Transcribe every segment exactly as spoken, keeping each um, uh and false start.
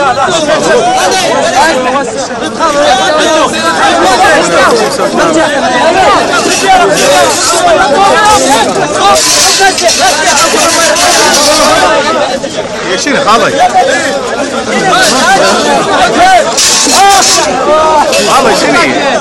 شنو خالي؟ خالي شنو؟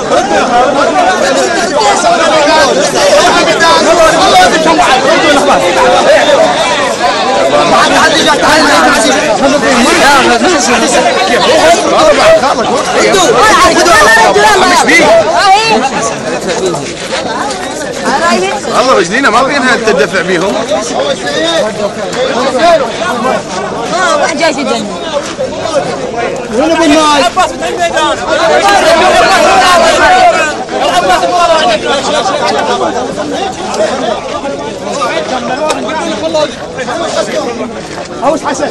والله رجلينا ما بينها تدفع بيهم. اه واحد جاي يجنن. وين ابو الناي؟ هوش حسن.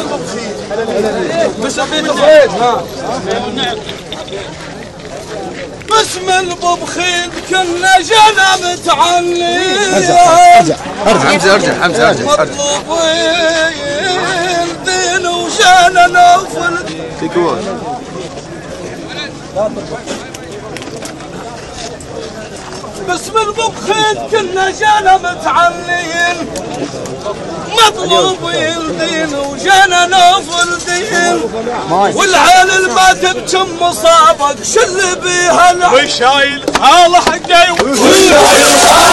باسم الببخيل كنا جنا متعلي. ارجع ارجع حمزه ارجع حمزه ارجع مطلوبين دين وجانا نوفل. تكون باسم الببخيل كنا جانا متعليين مطلوبين دين وجانا نوفل دين والعيال ما تبتم مصابك شل بيها العين وشايل حاله حقي وشايل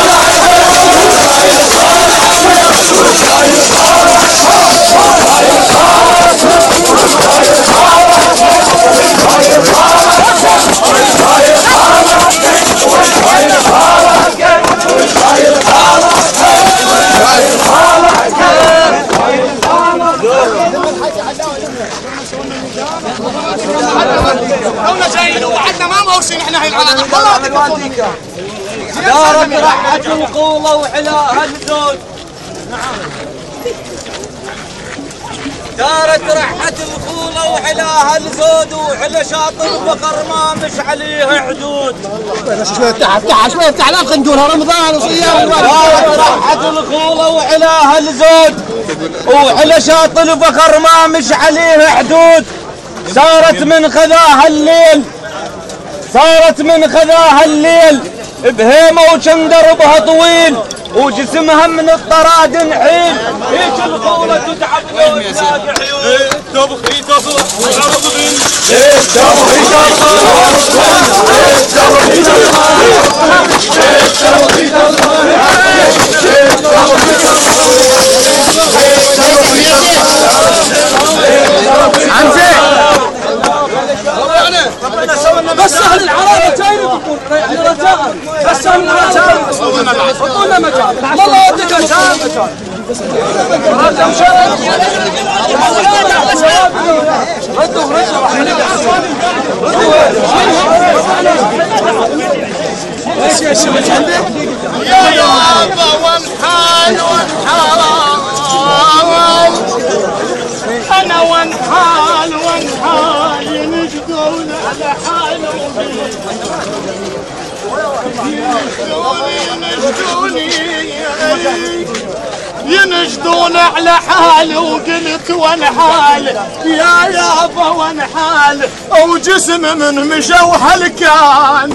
تونا جايين ووعدنا ما موصين احنا هاي العلاقه دارت رحة القولة وحلاها الزود. دارت رحة القولة وحلاها الزود وحلا شاطر البقر ما مش عليه حدود. شويه افتحها افتحها شويه افتحها لا نقولها رمضان وصيام. دارت رحة القولة وحلاها الزود وحلا شاطر البقر ما مش عليه حدود. صارت من خذاها الليل صارت من خذاها الليل بهيمة وشندر بها طويل وجسمها من الطراد نحيل. هيك القولة تتعب لو تلاقي حيول. تبخي تصلح وعرض بن تبخي تصلح وعرض بن تبخي بس اهل العرابه جايين يقول يعني رجاء بس اهل الرجاء حطونا مكان والله ودك مكان ردوا ردوا يا يابا وانحال وانحال انا وانحال وانحال ينجدون على حالهم ينجدوني ينجدون على حالي وقلت وانحال يا يابا وانحال وجسم من مشوه الكان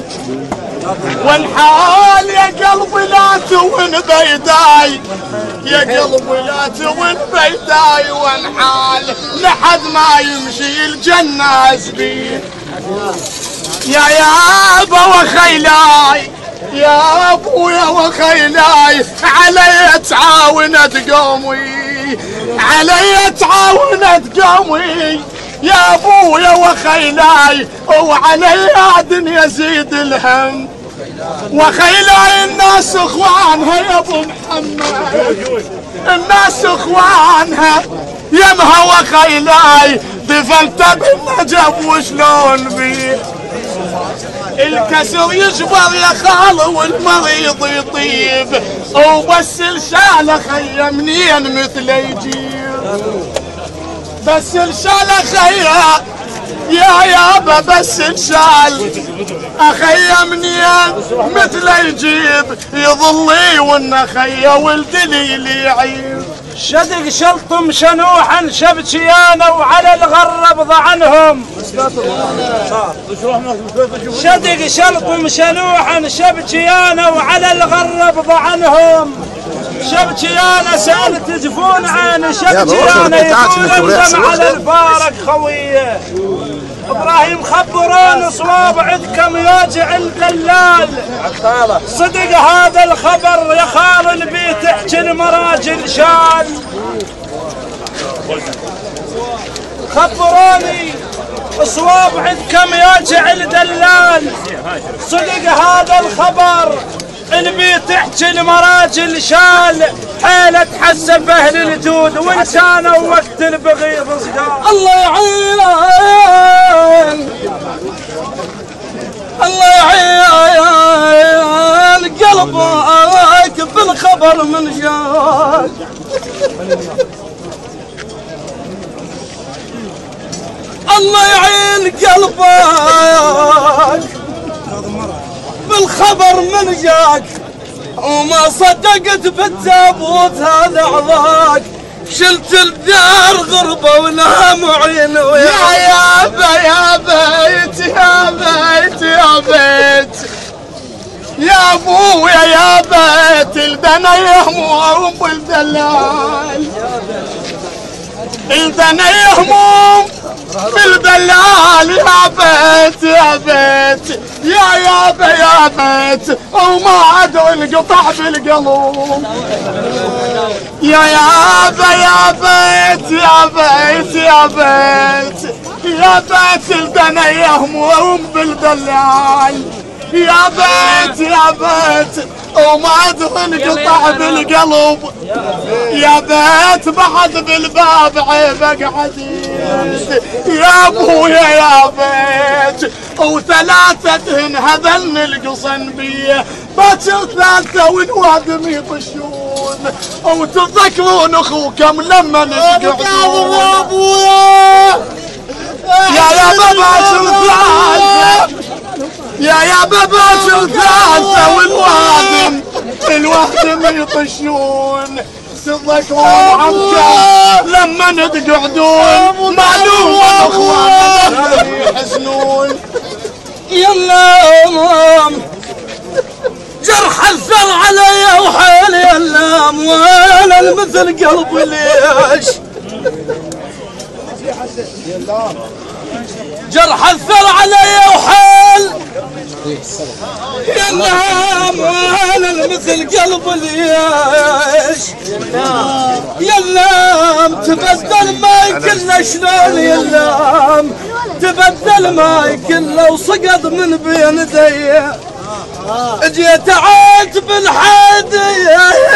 والحال يا قلبي لا تون بيداي يا قلبي لا تون بيداي وانحال لحد ما يمشي الجنة زبيب يا يابا وخيلاي يا ابويا وخيلاي علي تعاونت قومي علي تعاونت قومي يا ابويا وخيلاي وعلي عدن يزيد الهم وخيلاي الناس اخوانها يا ابو محمد الناس اخوانها يمها وخيلاي دفنت بالنجف وشلون بيه الكسر يجبر يا خال والمريض يطيب وبس الشاله خيا منين مثل يجيب بس الشاله خيا يا يابا بس الشال اخيا منين مثل يجيب يظلي وان خيا ولدلي اللي يعيب شدق شلطم شنوحا شبشيانة وعلى الغرب ضعنهم. شدق شلطم شنوحا شبشيانة وعلى الغرب ضعنهم. شبشيانة سألت جفون عن شبشيانة يقول اندم على الفارق خويه. ابراهيم خبرون صواب عندكم يوجع الدلال. صدق هذا الخبر يا خال البيت احكي المراجل شال. خبروني صواب عندكم يوجع الدلال. صدق هذا الخبر البيت احكي المراجل شال. حيلة تحسب اهل الجود وان كانوا وقت البغيض صقال. الله يعين الله يعين قلبك بالخبر من جاك. الله يعين قلبك بالخبر من جاك. وما صدقت بالتابوت هذا عضاك. شلت الدار غربة ولا معين ويا يا يا بيت يا بيت يا بيت يا ابويا يا بيت الدنيا هموم بالدلال. الدنيا هموم بالدلال يا بيت يا بيت يا يابا يا بيت وما عدوا القطع بالقلوب. يا يابا يا بيت يا بيت يا بيت يا بيت الدنيا هموم بالدلال. يا بيت يا بيت وما عدوا القطع بالقلوب. يا بيت بعد بالباب عيبك عزيز. يا ابويا يا بيت وثلاثة هذن القصن بيه. باكر ثلاثة والوادم يطشون. وتذكرون اخوكم لما نتقعدون. يا ابويا يا يا باكر ثلاثة يا يا باكر ثلاثة والوادم الوادم يطشون. تذكرون عمكم لما نتقعدون. معلوم اخواننا يحزنون. يلا جرح الثر علي وحيل يلام. وانا المثل قلبي ليش جرح الثر علي وحيل يلام. وانا المثل قلبي ليش يلام. تبدل ما كله شلون يلام. تبدل ما كله وسقط من بين يدي. جيت عيت بالحادي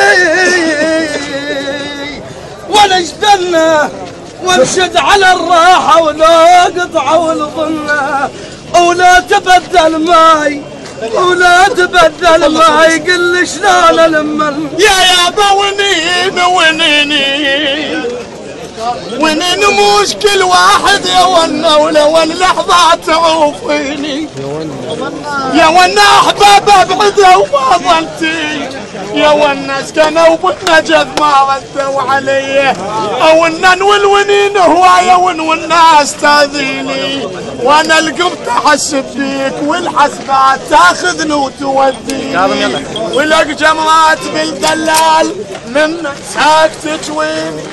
ونجدنا وانشد على الراحة ولا قطعة والظنة. ولا تبدل ماي ولا تبدل ماي قل شلون المن. يا يابا ونين ونيني ونين مش كل واحد يا ونا ولو اللحظة تعوفيني. يا ونا احباب ابعد وما ظلتي. يا ونا سكنوا وبالنجد ما ردوا علي. ونا والونين هواية ونا استاذيني. وانا القبط احسب بيك والحسبات تاخذني وتوديني. ولك جمرات بالدلال من ساكتك ويني.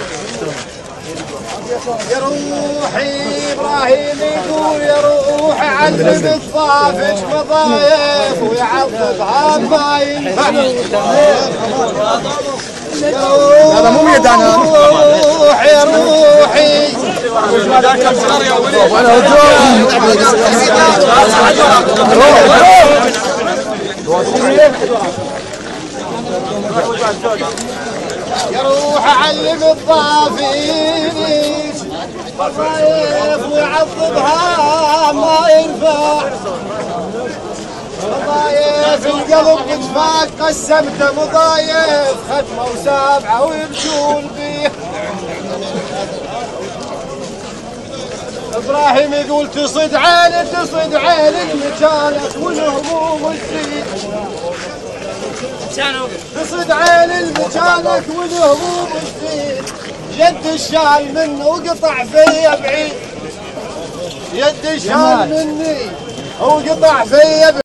يا روحي ابراهيم يقول يا روحي علم الضافش مضايف ويعضد ما ينفع. هذا مو يدانا. روحي يا روحي يا روح علم الضافيش مضايف ويعضبها ما ينفع. مضايف القلب اتفاق قسمته مضايف ختمه وسابعه ويمشون فيه. ابراهيم يقول تصد عينك تصد عينك مكانك والهموم تزيد. تصد عين المكانك والهموم جديد يد الشال منه وقطع فيا بعيد يد الشال مني وقطع فيا بعيد